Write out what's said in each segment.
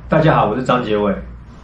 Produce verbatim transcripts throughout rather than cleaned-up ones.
大家好，我是张杰伟。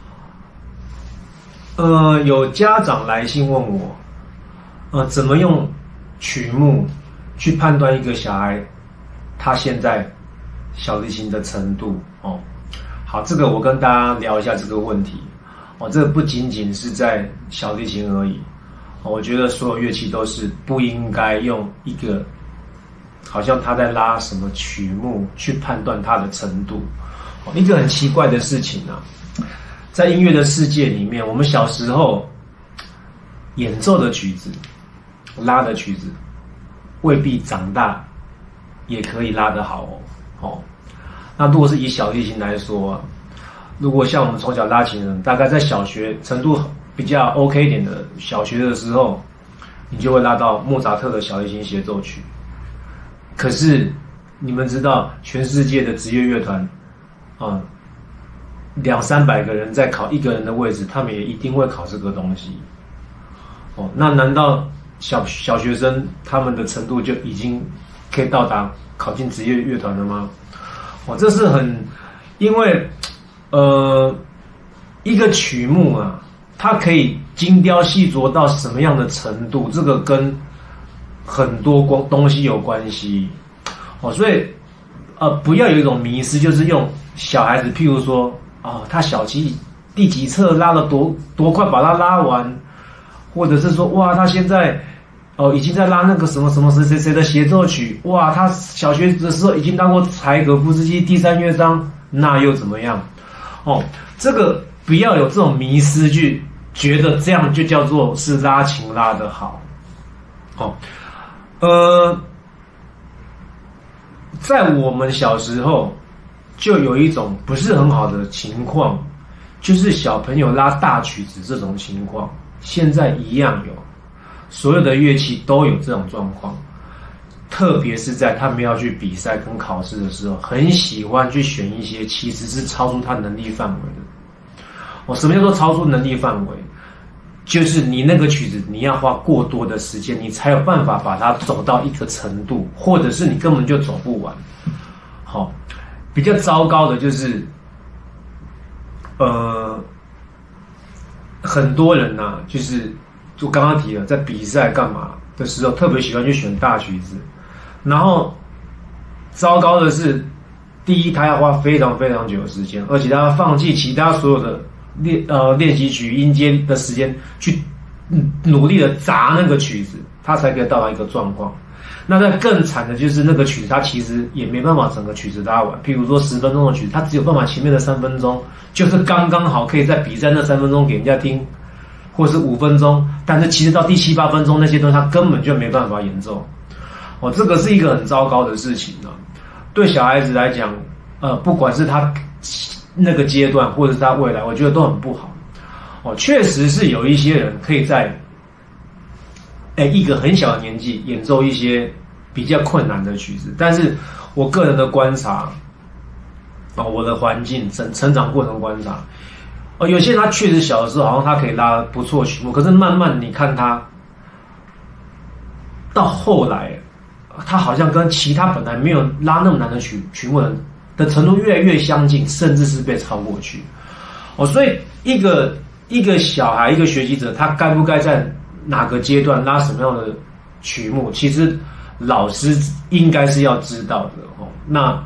呃，有家长来信问我，呃，怎么用曲目去判断一个小孩他现在小提琴的程度哦？好，这个我跟大家聊一下这个问题哦。这个不仅仅是在小提琴而已，哦，我觉得所有乐器都是不应该用一个好像他在拉什么曲目去判断他的程度。哦，一个很奇怪的事情啊，在音乐的世界里面，我们小时候演奏的曲子、拉的曲子，未必长大也可以拉得好哦。哦，那如果是以小提琴来说啊，如果像我们从小拉琴人，大概在小学程度比较 OK 一点的小学的时候，你就会拉到莫扎特的小提琴协奏曲。可是你们知道，全世界的职业乐团啊，两三百个人在考一个人的位置，他们也一定会考这个东西。哦，那难道小小学生他们的程度就已经可以到达考进职业乐团了吗？哦，这是很，因为呃，一个曲目啊，它可以精雕细琢到什么样的程度，这个跟很多光东西有关系。哦，所以呃，不要有一种迷思，就是用小孩子，譬如说，哦，他小七第几册拉了多多快把它拉完，或者是说，哇，他现在哦已经在拉那个什么什么谁谁谁的协奏曲，哇，他小学的时候已经拉过柴可夫斯基第三乐章，那又怎么样？哦，这个不要有这种迷思，去觉得这样就叫做是拉琴拉得好。哦，呃。在我们小时候，就有一种不是很好的情况，就是小朋友拉大曲子这种情况，现在一样有，所有的乐器都有这种状况，特别是在他们要去比赛跟考试的时候，很喜欢去选一些其实是超出他能力范围的。哦，什么叫做超出能力范围？就是你那个曲子，你要花过多的时间，你才有办法把它走到一个程度，或者是你根本就走不完。好，比较糟糕的就是，呃，很多人呐、啊，就是就刚刚提了，在比赛干嘛的时候，特别喜欢去选大曲子，然后糟糕的是，第一，他要花非常非常久的时间，而且他要放弃其他所有的练呃练习曲音阶的时间，去努力的砸那个曲子，他才可以到达一个状况。那在更惨的就是那个曲子，他其实也没办法整个曲子拉完。譬如说十分钟的曲子，他只有办法前面的三分钟，就是刚刚好可以在比赛那三分钟给人家听，或是五分钟。但是其实到第七八分钟那些东西，他根本就没办法演奏。哦，这个是一个很糟糕的事情啊。对小孩子来讲，呃，不管是他那个阶段，或者是他未来，我觉得都很不好。哦，确实是有一些人可以在，哎，一个很小的年纪演奏一些比较困难的曲子，但是我个人的观察，哦，我的环境成成长过程观察，哦，有些人他确实小的时候好像他可以拉不错的曲目，可是慢慢你看他到后来，他好像跟其他本来没有拉那么难的曲曲目的的程度越来越相近，甚至是被超过去。哦，所以一个一个小孩，一个学习者，他该不该在哪个阶段拉什么样的曲目，其实老师应该是要知道的。哦，那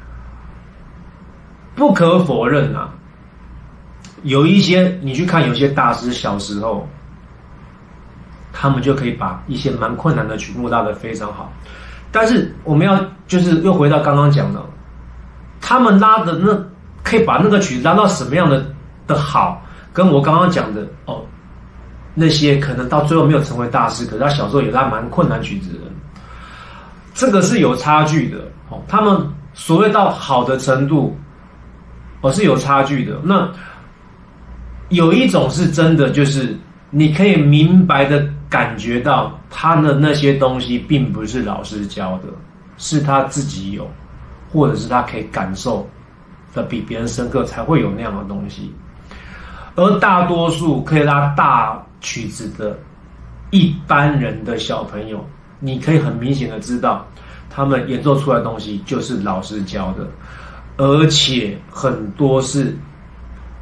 不可否认啊，有一些你去看，有些大师小时候，他们就可以把一些蛮困难的曲目拉得非常好。但是我们要就是又回到刚刚讲的，他们拉的那可以把那个曲子拉到什么样的的好，跟我刚刚讲的哦，那些可能到最后没有成为大师，可是他小时候也拉蛮困难曲子的人，这个是有差距的。哦，他们所谓到好的程度，哦是有差距的。那有一种是真的，就是你可以明白的感觉到他的那些东西并不是老师教的，是他自己有，或者是他可以感受的比别人深刻，才会有那样的东西。而大多数可以拉大曲子的一般人的小朋友，你可以很明显的知道，他们演奏出来的东西就是老师教的，而且很多是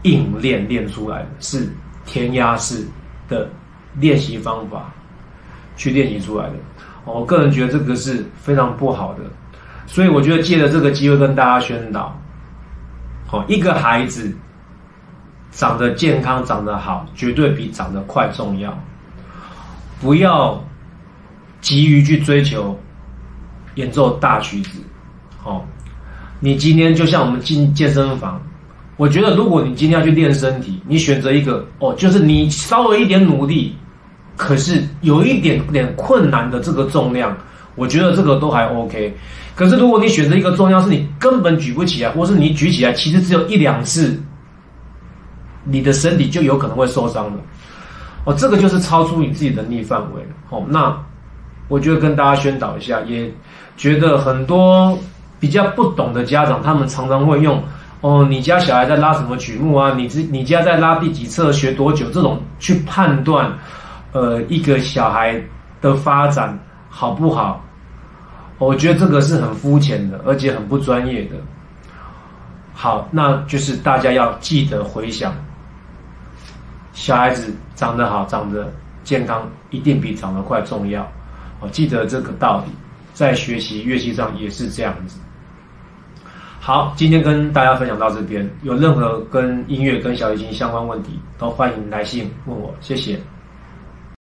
硬练练出来的，是填鸭式的练习方法去练习出来的。我个人觉得这个是非常不好的，所以我觉得借着这个机会跟大家宣导，哦，一个孩子长得健康、长得好，绝对比长得快重要。不要急于去追求演奏大曲子，哦，你今天就像我们进健身房，我觉得如果你今天要去练身体，你选择一个哦，就是你稍微一点努力，可是有一点点困难的这个重量，我觉得这个都还 OK。可是如果你选择一个重量是你根本举不起来，或是你举起来其实只有一两次，你的身体就有可能会受伤的。哦，这个就是超出你自己能力范围了。哦，那我觉得跟大家宣导一下，也觉得很多比较不懂的家长，他们常常会用哦，你家小孩在拉什么曲目啊？你你家在拉第几册，学多久？这种去判断，呃，一个小孩的发展好不好？我觉得这个是很肤浅的，而且很不专业的。好，那就是大家要记得回想。小孩子长得好、长得健康，一定比长得快重要。哦，记得这个道理，在学习乐器上也是这样子。好，今天跟大家分享到这边，有任何跟音乐、跟小提琴相关问题，都欢迎来信问我，谢谢。